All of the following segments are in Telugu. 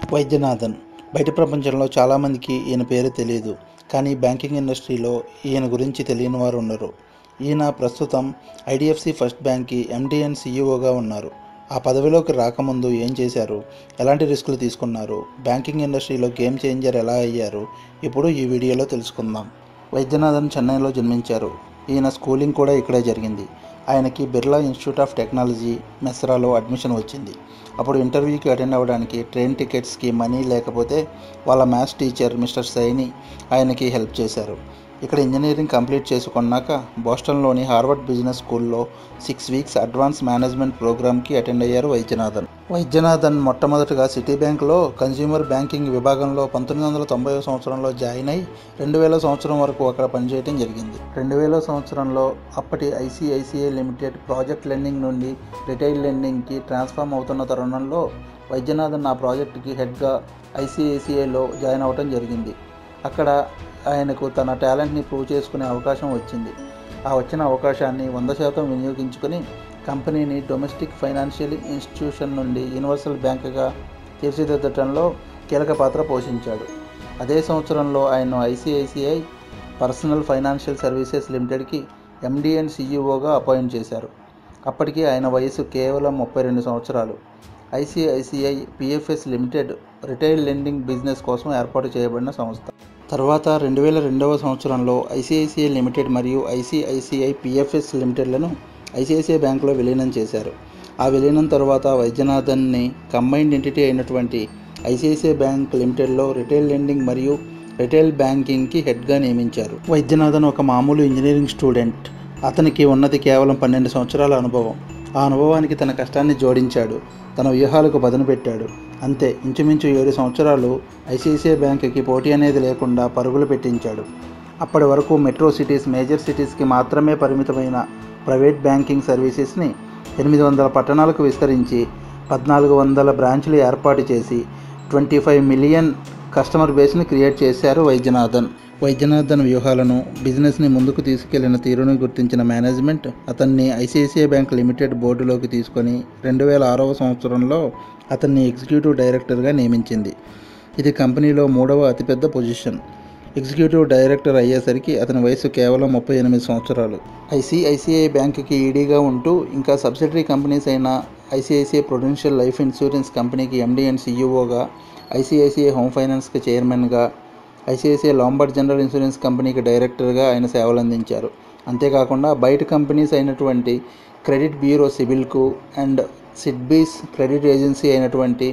వైద్యనాథన్ బయట ప్రపంచంలో చాలామందికి ఈయన పేరు తెలియదు. కానీ బ్యాంకింగ్ ఇండస్ట్రీలో ఈయన గురించి తెలియని వారు ఉండరు. ఈయన ప్రస్తుతం IDFC ఫస్ట్ బ్యాంక్కి MD అండ్ CEOగా ఉన్నారు. ఆ పదవిలోకి రాకముందు ఏం చేశారు, ఎలాంటి రిస్కులు తీసుకున్నారు, బ్యాంకింగ్ ఇండస్ట్రీలో గేమ్ చేంజర్ ఎలా అయ్యారు, ఇప్పుడు ఈ వీడియోలో తెలుసుకుందాం. వైద్యనాథన్ చెన్నైలో జన్మించారు. ఈయన స్కూలింగ్ కూడా ఇక్కడే జరిగింది. ఆయనకి బిర్లా ఇన్స్టిట్యూట్ ఆఫ్ టెక్నాలజీ మెస్రాలో అడ్మిషన్ వచ్చింది. అప్పుడు ఇంటర్వ్యూకి అటెండ్ అవ్వడానికి ట్రైన్ టికెట్స్కి మనీ లేకపోతే వాళ్ళ మ్యాథ్స్ టీచర్ మిస్టర్ సైని ఆయనకి హెల్ప్ చేశారు. ఇక్కడ ఇంజనీరింగ్ కంప్లీట్ చేసుకున్నాక బోస్టన్లోని హార్వర్డ్ బిజినెస్ స్కూల్లో 6 వీక్స్ అడ్వాన్స్ మేనేజ్మెంట్ ప్రోగ్రామ్కి అటెండ్ అయ్యారు వైద్యనాథన్ మొట్టమొదటిగా సిటీ బ్యాంక్లో కన్స్యూమర్ బ్యాంకింగ్ విభాగంలో 1990 సంవత్సరంలో జాయిన్ అయి 2000 సంవత్సరం వరకు అక్కడ పనిచేయడం జరిగింది. 2000 సంవత్సరంలో అప్పటి ICICI లిమిటెడ్ ప్రాజెక్ట్ లెండింగ్ నుండి రిటైల్ లెండింగ్కి ట్రాన్స్ఫార్మ్ అవుతున్న తరుణంలో వైద్యనాథన్ ఆ ప్రాజెక్టుకి హెడ్గా ICICIలో జాయిన్ అవ్వడం జరిగింది. అక్కడ ఆయనకు తన టాలెంట్ని ప్రూవ్ చేసుకునే అవకాశం వచ్చింది. ఆ వచ్చిన అవకాశాన్ని 100% వినియోగించుకుని కంపెనీని డొమెస్టిక్ ఫైనాన్షియల్ ఇన్స్టిట్యూషన్ నుండి యూనివర్సల్ బ్యాంకుగా తీర్చిదిద్దటంలో కీలక పాత్ర పోషించాడు. అదే సంవత్సరంలో ఆయన ICICI పర్సనల్ ఫైనాన్షియల్ సర్వీసెస్ లిమిటెడ్కి MD అండ్ CEOగా అపాయింట్ చేశారు. అప్పటికి ఆయన వయసు కేవలం 32 సంవత్సరాలు. ICICI PFS limited retail lending business కోసం ఏర్పాటు చేయబడిన సంస్థ. తర్వాత 2002 సంవత్సరంలో ICICI లిమిటెడ్ మరియు ICICI PFS లిమిటెడ్లను ICICI బ్యాంకులో విలీనం చేశారు. ఆ విలీనం తర్వాత వైద్యనాథన్ని కంబైన్డ్ ఎంటిటీ అయినటువంటి ICICI బ్యాంక్ లిమిటెడ్లో రిటైల్ లెండింగ్ మరియు రిటైల్ బ్యాంకింగ్కి హెడ్గా నియమించారు. వైద్యనాథన్ ఒక మామూలు ఇంజనీరింగ్ స్టూడెంట్. అతనికి ఉన్నది కేవలం 12 సంవత్సరాల అనుభవం. ఆ అనుభవానికి తన కష్టాన్ని జోడించాడు, తన వ్యూహాలకు పదును పెట్టాడు. అంతే, ఇంచుమించు 7 సంవత్సరాలు ICICI బ్యాంకుకి పోటీ అనేది లేకుండా పరుగులు పెట్టించాడు. అప్పటి వరకు మెట్రో సిటీస్, మేజర్ సిటీస్కి మాత్రమే పరిమితమైన ప్రైవేట్ బ్యాంకింగ్ సర్వీసెస్ని 800 పట్టణాలకు విస్తరించి 1400 బ్రాంచ్లు ఏర్పాటు చేసి 25 మిలియన్ కస్టమర్ బేస్ని క్రియేట్ చేశారు వైద్యనాథన్ వ్యూహాలను, బిజినెస్ని ముందుకు తీసుకెళ్లిన తీరును గుర్తించిన మేనేజ్మెంట్ అతన్ని ICICI బ్యాంక్ లిమిటెడ్ బోర్డులోకి తీసుకొని 2006 సంవత్సరంలో అతన్ని ఎగ్జిక్యూటివ్ డైరెక్టర్గా నియమించింది. ఇది కంపెనీలో 3వ అతిపెద్ద పొజిషన్. ఎగ్జిక్యూటివ్ డైరెక్టర్ అయ్యేసరికి అతని వయసు కేవలం 38 సంవత్సరాలు. ICICI బ్యాంకుకి EDగా ఉంటూ ఇంకా సబ్సిడరీ కంపెనీస్ అయిన ICICI ప్రుడెన్షియల్ లైఫ్ ఇన్సూరెన్స్ కంపెనీకి MD అండ్ CEOగా, ICICI హోమ్ ఫైనాన్స్కి చైర్మన్గా, ICICI లాంబార్డ్ జనరల్ ఇన్సూరెన్స్ కంపెనీకి డైరెక్టర్గా ఆయన సేవలు అందించారు. అంతేకాకుండా బయట కంపెనీస్ అయినటువంటి క్రెడిట్ బ్యూరో సిబిల్కు అండ్ సిడ్బీస్ క్రెడిట్ ఏజెన్సీ అయినటువంటి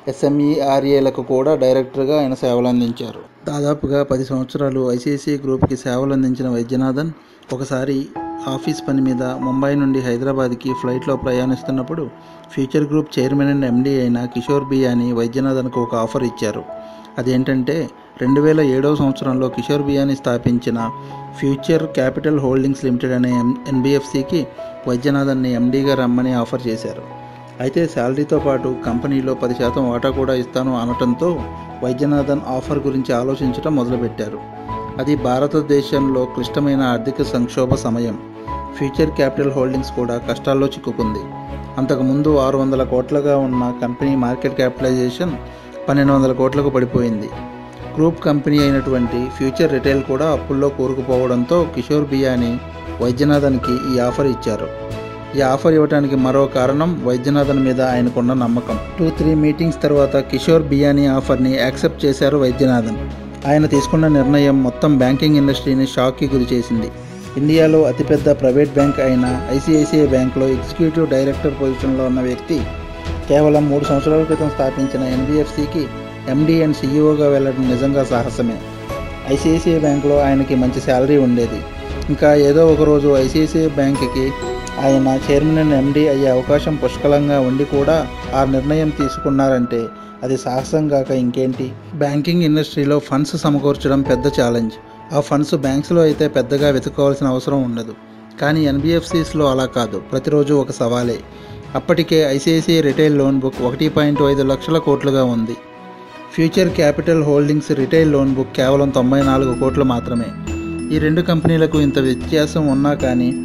SMERAలకు కూడా డైరెక్టర్గా ఆయన సేవలు అందించారు. దాదాపుగా 10 సంవత్సరాలు ICICI గ్రూప్కి సేవలు అందించిన వైద్యనాథన్ ఒకసారి ఆఫీస్ పని మీద ముంబై నుండి హైదరాబాద్కి ఫ్లైట్లో ప్రయాణిస్తున్నప్పుడు Future Group chairman and MD అయిన కిషోర్ బియానీ వైద్యనాథన్కు ఒక ఆఫర్ ఇచ్చారు. అదేంటంటే 2007 సంవత్సరంలో కిషోర్ బియానీ స్థాపించిన ఫ్యూచర్ క్యాపిటల్ హోల్డింగ్స్ లిమిటెడ్ అనే NBFCకి వైద్యనాథన్ని MDగా రమ్మని ఆఫర్ చేశారు. అయితే శాలరీతో పాటు కంపెనీలో 10% వాటా కూడా ఇస్తాను అనటంతో వైద్యనాథన్ ఆఫర్ గురించి ఆలోచించడం మొదలుపెట్టారు. అది భారతదేశంలో క్లిష్టమైన ఆర్థిక సంక్షోభ సమయం. ఫ్యూచర్ క్యాపిటల్ హోల్డింగ్స్ కూడా కష్టాల్లో చిక్కుకుంది. అంతకుముందు 600 కోట్లుగా ఉన్న కంపెనీ మార్కెట్ క్యాపిటలైజేషన్ 1200 కోట్లకు పడిపోయింది. గ్రూప్ కంపెనీ అయినటువంటి ఫ్యూచర్ రిటైల్ కూడా అప్పుల్లో కూరుకుపోవడంతో కిషోర్ బియానీ వైద్యనాథన్కి ఈ ఆఫర్ ఇచ్చారు. ఈ ఆఫర్ ఇవ్వడానికి మరో కారణం వైద్యనాథన్ మీద ఆయనకున్న నమ్మకం. 2-3 మీటింగ్స్ తర్వాత కిషోర్ బియానీ ఆఫర్ని యాక్సెప్ట్ చేశారు వైద్యనాథన్. ఆయన తీసుకున్న నిర్ణయం మొత్తం బ్యాంకింగ్ ఇండస్ట్రీని షాక్కి గురిచేసింది. ఇండియాలో అతిపెద్ద ప్రైవేట్ బ్యాంక్ అయిన ICICI బ్యాంక్లో ఎగ్జిక్యూటివ్ డైరెక్టర్ పొజిషన్లో ఉన్న వ్యక్తి కేవలం 3 సంవత్సరాల క్రితం స్థాపించిన NBFCకి MD అండ్ CEOగా వెళ్ళడం నిజంగా సాహసమే. ICICI బ్యాంక్లో ఆయనకి మంచి శాలరీ ఉండేది. ఇంకా ఏదో ఒకరోజు ICICI బ్యాంక్కి ఆయన చైర్మన్ అండ్ MD అయ్యే అవకాశం పుష్కలంగా ఉండి కూడా ఆ నిర్ణయం తీసుకున్నారంటే అది సాహసం కాక ఇంకేంటి. బ్యాంకింగ్ ఇండస్ట్రీలో ఫండ్స్ సమకూర్చడం పెద్ద ఛాలెంజ్. ఆ ఫండ్స్ బ్యాంక్స్లో అయితే పెద్దగా వెతుక్కోవాల్సిన అవసరం ఉండదు. కానీ NBFCస్లో అలా కాదు, ప్రతిరోజు ఒక సవాలే. అప్పటికే ICICI రిటైల్ లోన్ బుక్ 1.5 లక్షల కోట్లుగా ఉంది. Future Capital Holdings retail loan book కేవలం 94 కోట్లు మాత్రమే. ఈ రెండు కంపెనీలకు ఇంత వ్యత్యాసం ఉన్నా కానీ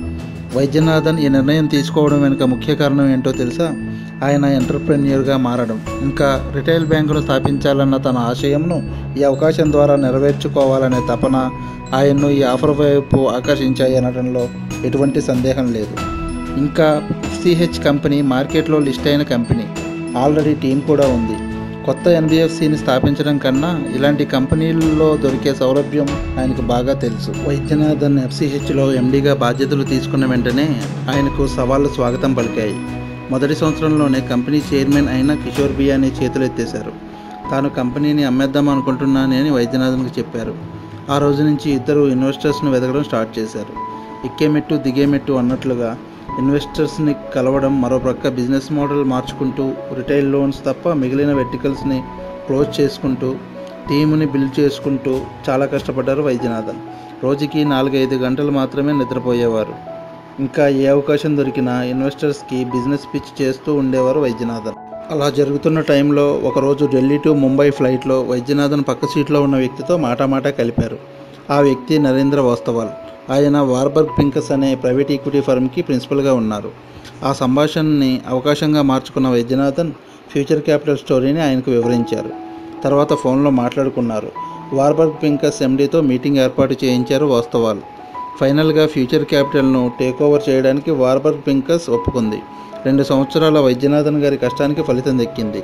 వైద్యనాథన్ ఈ నిర్ణయం తీసుకోవడం వెనుక ముఖ్య కారణం ఏంటో తెలుసా? ఆయన ఎంటర్ప్రెన్యూర్గా మారడం, ఇంకా రిటైల్ బ్యాంకును స్థాపించాలన్న తన ఆశయంను ఈ అవకాశం ద్వారా నెరవేర్చుకోవాలనే తపన ఆయన్ను ఈ ఆఫర్ వైపు ఆకర్షించాయి అనడంలో ఎటువంటి సందేహం లేదు. ఇంకా FCH కంపెనీ మార్కెట్లో లిస్ట్ అయిన కంపెనీ, ఆల్రెడీ టీం కూడా ఉంది. కొత్త NBFCని స్థాపించడం కన్నా ఇలాంటి కంపెనీల్లో దొరికే సౌలభ్యం ఆయనకు బాగా తెలుసు. వైద్యనాథన్ FCHలో MDగా బాధ్యతలు తీసుకున్న వెంటనే ఆయనకు సవాళ్లు స్వాగతం పలికాయి. మొదటి సంవత్సరంలోనే కంపెనీ చైర్మన్ అయిన కిషోర్ బియానీ చేతులెత్తేశారు. తాను కంపెనీని అమ్మేద్దాం అనుకుంటున్నానని వైద్యనాథన్కి చెప్పారు. ఆ రోజు నుంచి ఇద్దరు ఇన్వెస్టర్స్ను వెతకడం స్టార్ట్ చేశారు. ఎక్కేమెట్టు దిగేమెట్టు అన్నట్లుగా ఇన్వెస్టర్స్ని కలవడం, మరోప్రక్క బిజినెస్ మోడల్ మార్చుకుంటూ రిటైల్ లోన్స్ తప్ప మిగిలిన వెర్టికల్స్ని క్లోజ్ చేసుకుంటూ టీముని బిల్డ్ చేసుకుంటూ చాలా కష్టపడ్డారు వైద్యనాథన్. రోజుకి 4-5 గంటలు మాత్రమే నిద్రపోయేవారు. ఇంకా ఏ అవకాశం దొరికినా ఇన్వెస్టర్స్కి బిజినెస్ పిచ్ చేస్తూ ఉండేవారు వైద్యనాథన్. అలా జరుగుతున్న టైంలో ఒకరోజు ఢిల్లీ టు ముంబై ఫ్లైట్లో వైద్యనాథన్ పక్క సీట్లో ఉన్న వ్యక్తితో మాటామాటా కలిపారు. ఆ వ్యక్తి నరేంద్ర వాస్తవాల్. ఆయన వార్బర్గ్ పింకస్ అనే ప్రైవేట్ ఈక్విటీ ఫర్మ్కి ప్రిన్సిపల్గా ఉన్నారు. ఆ సంభాషణని అవకాశంగా మార్చుకున్న వైద్యనాథన్ ఫ్యూచర్ క్యాపిటల్ స్టోరీని ఆయనకు వివరించారు. తర్వాత ఫోన్లో మాట్లాడుకున్నారు. వార్బర్గ్ పింకస్ MDతో మీటింగ్ ఏర్పాటు చేయించారు వాస్తవాల్. ఫైనల్గా ఫ్యూచర్ క్యాపిటల్ను టేక్ ఓవర్ చేయడానికి వార్బర్గ్ పింకస్ ఒప్పుకుంది. 2 సంవత్సరాల వైద్యనాథన్ గారి కష్టానికి ఫలితం దక్కింది.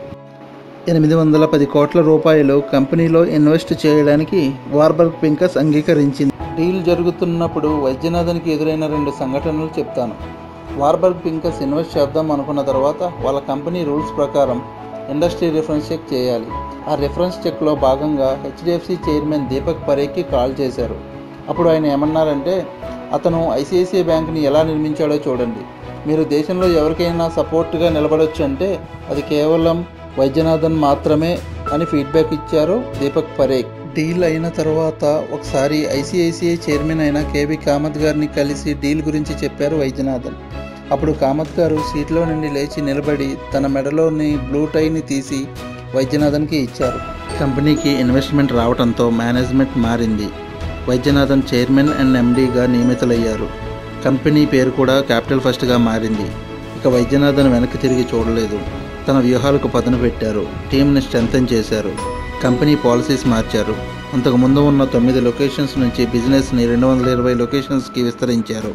810 కోట్ల రూపాయలు కంపెనీలో ఇన్వెస్ట్ చేయడానికి వార్బర్గ్ పింకస్ అంగీకరించింది. డీల్ జరుగుతున్నప్పుడు వైద్యనాథన్కి ఎదురైన 2 సంఘటనలు చెప్తాను. వార్బర్గ్ పింకస్ ఇన్వెస్ట్ చేద్దాం అనుకున్న తర్వాత వాళ్ళ కంపెనీ రూల్స్ ప్రకారం ఇండస్ట్రీ రిఫరెన్స్ చెక్ చేయాలి. ఆ రిఫరెన్స్ చెక్లో భాగంగా HDFC చైర్మన్ దీపక్ పరేఖ్కి కాల్ చేశారు. అప్పుడు ఆయన ఏమన్నారంటే, అతను ICICI బ్యాంక్ని ఎలా నిర్మించాడో చూడండి, మీరు దేశంలో ఎవరికైనా సపోర్ట్గా నిలబడొచ్చు అంటే అది కేవలం వైద్యనాథన్ మాత్రమే అని ఫీడ్బ్యాక్ ఇచ్చారు దీపక్ పరేఖ్. డీల్ అయిన తర్వాత ఒకసారి ICICI చైర్మన్ అయిన KB కామత్ గారిని కలిసి డీల్ గురించి చెప్పారు వైద్యనాథన్. అప్పుడు కామత్ గారు సీట్లో నుండి లేచి నిలబడి తన మెడలోని బ్లూ టైని తీసి వైద్యనాథన్కి ఇచ్చారు. కంపెనీకి ఇన్వెస్ట్మెంట్ రావడంతో మేనేజ్మెంట్ మారింది. వైద్యనాథన్ చైర్మన్ అండ్ MDగా నియమితులయ్యారు. కంపెనీ పేరు కూడా క్యాపిటల్ ఫస్ట్గా మారింది. ఇక వైద్యనాథన్ వెనక్కి తిరిగి చూడలేదు. తన వ్యూహాలకు పదును పెట్టారు. టీంని స్ట్రెంథెన్ చేశారు. కంపెనీ పాలసీస్ మార్చారు. అంతకుముందు ఉన్న 9 లొకేషన్స్ నుంచి బిజినెస్ని 220 లొకేషన్స్కి విస్తరించారు.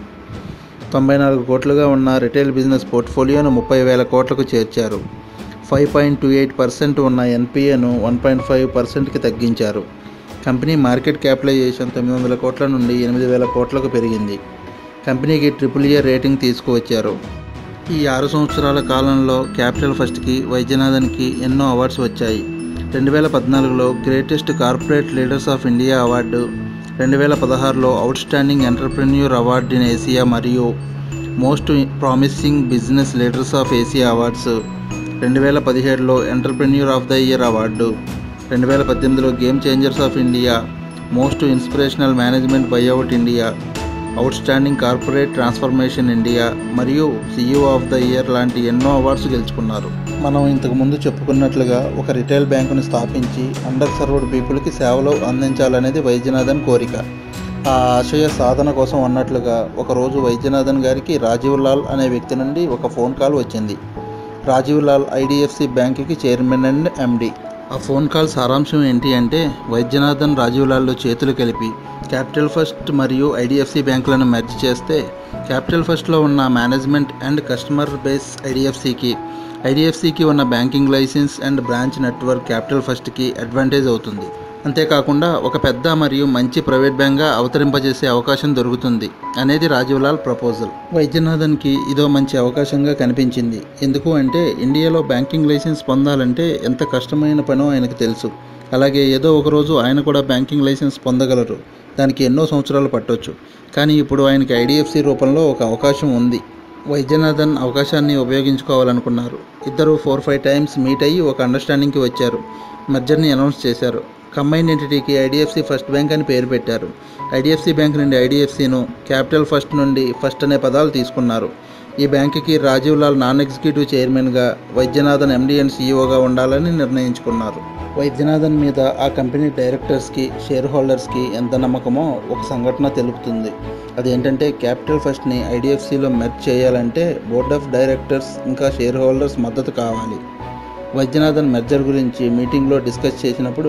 94 కోట్లుగా ఉన్న రిటైల్ బిజినెస్ పోర్ట్ఫోలియోను 30,000 కోట్లకు చేర్చారు. 5.28% ఉన్న NPAను 1.5%కి తగ్గించారు. కంపెనీ మార్కెట్ క్యాపిటలైజేషన్ 900 కోట్ల నుండి 8,000 కోట్లకు పెరిగింది. కంపెనీకి AAA రేటింగ్ తీసుకువచ్చారు. ఈ 6 సంవత్సరాల కాలంలో క్యాపిటల్ ఫస్ట్కి వైద్యనాథన్కి ఎన్నో అవార్డ్స్ వచ్చాయి. 2014లో greatest corporate leaders of India award, 2016లో outstanding entrepreneur award in Asia మరియు most promising business leaders of Asia awards, 2017లో entrepreneur of the year award, 2018లో game changers of India, most inspirational management buyout India, outstanding corporate transformation India మరియు CEO ఆఫ్ ద ఇయర్ లాంటి ఎన్నో అవార్డ్స్ గెలుచుకున్నారు. మనం ఇంతకుముందు చెప్పుకున్నట్లుగా ఒక రిటైల్ బ్యాంకును స్థాపించి అండర్ సర్వ్డ్ పీపుల్కి సేవలు అందించాలనేది వైద్యనాథన్ కోరిక. ఆ ఆశయ సాధన కోసం అన్నట్లుగా ఒకరోజు వైద్యనాథన్ గారికి రాజీవ్ లాల్ అనే వ్యక్తి నుండి ఒక ఫోన్ కాల్ వచ్చింది. రాజీవ్ లాల్ IDFC బ్యాంకుకి చైర్మన్ అండ్ MD. ఆ ఫోన్ కాల్ సారాంశం ఏంటి అంటే, వైద్యనాథన్ రాజీవ్ లాల్లో చేతులు కలిపి క్యాపిటల్ ఫస్ట్ మరియు IDFC బ్యాంకులను మెర్జ్ చేస్తే క్యాపిటల్ ఫస్ట్లో ఉన్న మేనేజ్మెంట్ అండ్ కస్టమర్ బేస్ IDFCకి ఉన్న banking license and branch network Capital ఫస్ట్కి అడ్వాంటేజ్ అవుతుంది. అంతేకాకుండా ఒక పెద్ద మరియు మంచి ప్రైవేట్ బ్యాంక్గా అవతరింపజేసే అవకాశం దొరుకుతుంది అనేది రాజీవ్ లాల్ ప్రపోజల్. వైద్యనాథన్కి ఇదో మంచి అవకాశంగా కనిపించింది. ఎందుకు అంటే ఇండియాలో బ్యాంకింగ్ లైసెన్స్ పొందాలంటే ఎంత కష్టమైన పనో ఆయనకు తెలుసు. అలాగే ఏదో ఒకరోజు ఆయన కూడా బ్యాంకింగ్ లైసెన్స్ పొందగలరు. దానికి ఎన్నో సంవత్సరాలు పట్టొచ్చు. కానీ ఇప్పుడు ఆయనకి IDFC రూపంలో ఒక అవకాశం ఉంది. వైద్యనాథన్ అవకాశాన్ని ఉపయోగించుకోవాలనుకున్నారు. ఇద్దరు 4-5 టైమ్స్ మీట్ అయ్యి ఒక అండర్స్టాండింగ్కి వచ్చారు. మెర్జర్ని అనౌన్స్ చేశారు. కంబైన్డ్ ఎంటిటీకి IDFC ఫస్ట్ బ్యాంక్ అని పేరు పెట్టారు. IDFC బ్యాంక్ నుండి IDFCను, క్యాపిటల్ ఫస్ట్ నుండి ఫస్ట్ అనే పదాలు తీసుకున్నారు. ఈ బ్యాంకుకి రాజీవ్ లాల్ నాన్ ఎగ్జిక్యూటివ్ చైర్మన్గా, వైద్యనాథన్ ఎండి అండ్ సీఈఓగా ఉండాలని నిర్ణయించుకున్నారు. వైద్యనాథన్ మీద ఆ కంపెనీ డైరెక్టర్స్కి, షేర్ హోల్డర్స్కి ఎంత నమ్మకమో ఒక సంఘటన తెలుపుతుంది. అదేంటంటే క్యాపిటల్ ఫస్ట్ని ఐడిఎఫ్సిలో మెర్జ్ చేయాలంటే బోర్డ్ ఆఫ్ డైరెక్టర్స్ ఇంకా షేర్ హోల్డర్స్ మద్దతు కావాలి. వైద్యనాథన్ మెర్జర్ గురించి మీటింగ్లో డిస్కస్ చేసినప్పుడు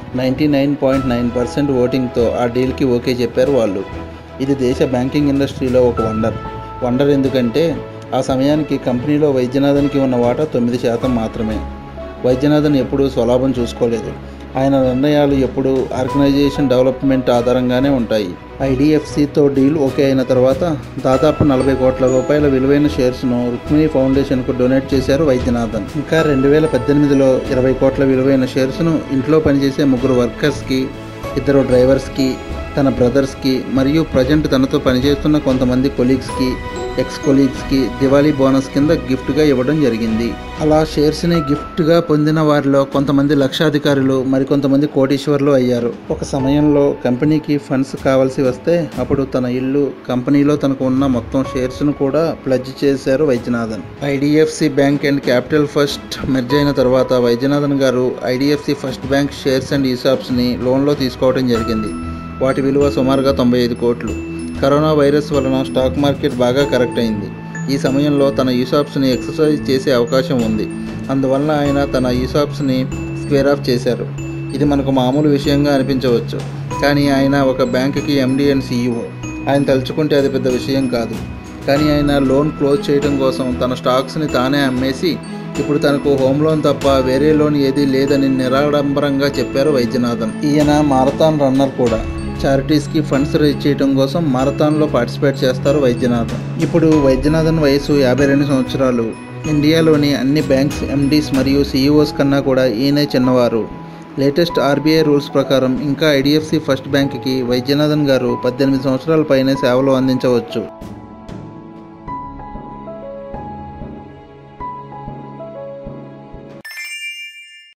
99.9% ఓటింగ్తో ఆ డీల్కి ఓకే చెప్పారు వాళ్ళు. ఇది దేశ బ్యాంకింగ్ ఇండస్ట్రీలో ఒక వండర్ ఎందుకంటే ఆ సమయానికి కంపెనీలో వైద్యనాథన్కి ఉన్న వాటా 9% మాత్రమే. వైద్యనాథన్ ఎప్పుడూ స్వలాభం చూసుకోలేదు. ఆయన నిర్ణయాలు ఎప్పుడూ ఆర్గనైజేషన్ డెవలప్మెంట్ ఆధారంగానే ఉంటాయి. ఐడిఎఫ్సితో డీల్ ఓకే అయిన తర్వాత దాదాపు 40 కోట్ల రూపాయల విలువైన షేర్స్ను రుక్మిణి ఫౌండేషన్కు డొనేట్ చేశారు వైద్యనాథన్. ఇంకా 2018లో 20 కోట్ల విలువైన షేర్స్ను ఇంట్లో పనిచేసే 3 వర్కర్స్కి, 2 డ్రైవర్స్కి, తన బ్రదర్స్కి మరియు ప్రజెంట్ తనతో పనిచేస్తున్న కొంతమంది కొలీగ్స్కి, ఎక్స్ కొలీగ్స్కి దివాళీ బోనస్ కింద గిఫ్ట్గా ఇవ్వడం జరిగింది. అలా షేర్స్ని గిఫ్ట్గా పొందిన వారిలో కొంతమంది లక్షాధికారులు, మరికొంతమంది కోటీశ్వర్లు అయ్యారు. ఒక సమయంలో కంపెనీకి ఫండ్స్ కావాల్సి వస్తే అప్పుడు తన ఇల్లు, కంపెనీలో తనకు ఉన్న మొత్తం షేర్స్ను కూడా ప్లడ్జ్ చేశారు వైద్యనాథన్. IDFC bank and Capital First merge అయిన తర్వాత వైద్యనాథన్ గారు IDFC First Bank shares and ఈసాప్స్ని లోన్లో తీసుకోవడం జరిగింది. వాటి విలువ సుమారుగా 95 కోట్లు. కరోనా వైరస్ వలన స్టాక్ మార్కెట్ బాగా కరెక్ట్ అయింది. ఈ సమయంలో తన ఈసాప్స్ని ఎక్సర్సైజ్ చేసే అవకాశం ఉంది. అందువలన ఆయన తన ఈసాప్స్ని స్క్వేర్ ఆఫ్ చేశారు. ఇది మనకు మామూలు విషయంగా అనిపించవచ్చు, కానీ ఆయన ఒక బ్యాంకుకి ఎండి అండ్ సీఈఓ. ఆయన తలుచుకుంటే అది పెద్ద విషయం కాదు. కానీ ఆయన లోన్ క్లోజ్ చేయడం కోసం తన స్టాక్స్ని తానే అమ్మేసి ఇప్పుడు తనకు హోమ్ లోన్ తప్ప వేరే లోన్ ఏదీ లేదని నిరాడంబరంగా చెప్పారు వైద్యనాథన్. ఈయన మారథాన్ రన్నర్ కూడా. చారిటీస్కి ఫండ్స్ రేజ్ చేయడం కోసం మారథాన్లో పార్టిసిపేట్ చేస్తారు వైద్యనాథన్. ఇప్పుడు వైద్యనాథన్ వయసు 52 సంవత్సరాలు. ఇండియాలోని అన్ని బ్యాంక్స్ ఎండీస్ మరియు సీఈఓస్ కన్నా కూడా ఈయనే చిన్నవారు. లేటెస్ట్ ఆర్బీఐ రూల్స్ ప్రకారం ఇంకా ఐడిఎఫ్సి ఫస్ట్ బ్యాంక్కి వైద్యనాథన్ గారు 18 సంవత్సరాల పైనే సేవలు అందించవచ్చు.